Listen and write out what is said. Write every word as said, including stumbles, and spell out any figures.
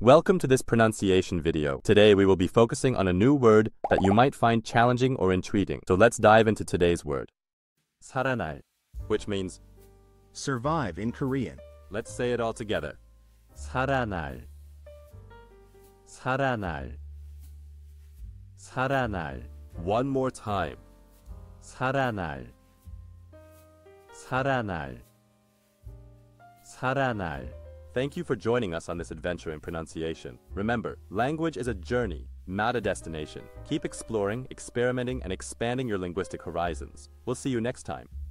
Welcome to this pronunciation video. Today we will be focusing on a new word that you might find challenging or intriguing. So let's dive into today's word. saranal, which means survive in Korean. Let's say it all together. saranal, saranal, saranal. One more time. saranal, saranal, saranal. Thank you for joining us on this adventure in pronunciation. Remember, language is a journey, not a destination. Keep exploring, experimenting, and expanding your linguistic horizons. We'll see you next time.